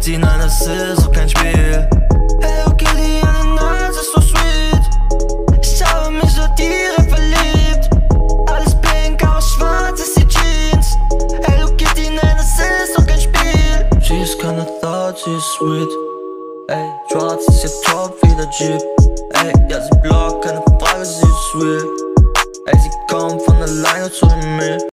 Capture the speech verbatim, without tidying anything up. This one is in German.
Kitty, nein, das ist so kein Spiel. Hello Kitty, an den Hals ist so sweet. Ich habe mich so direkt verliebt. Alles pink, aber schwarz ist die Jeans. Hello Kitty, nein, das ist so kein Spiel. Sie ist keine Thought, sie ist sweet. Ey, schwarz ist ihr top wie der Jeep. Ey, ja, sie blockt, keine Frage, sie ist real. Ey, sie kommt von alleine zu mir.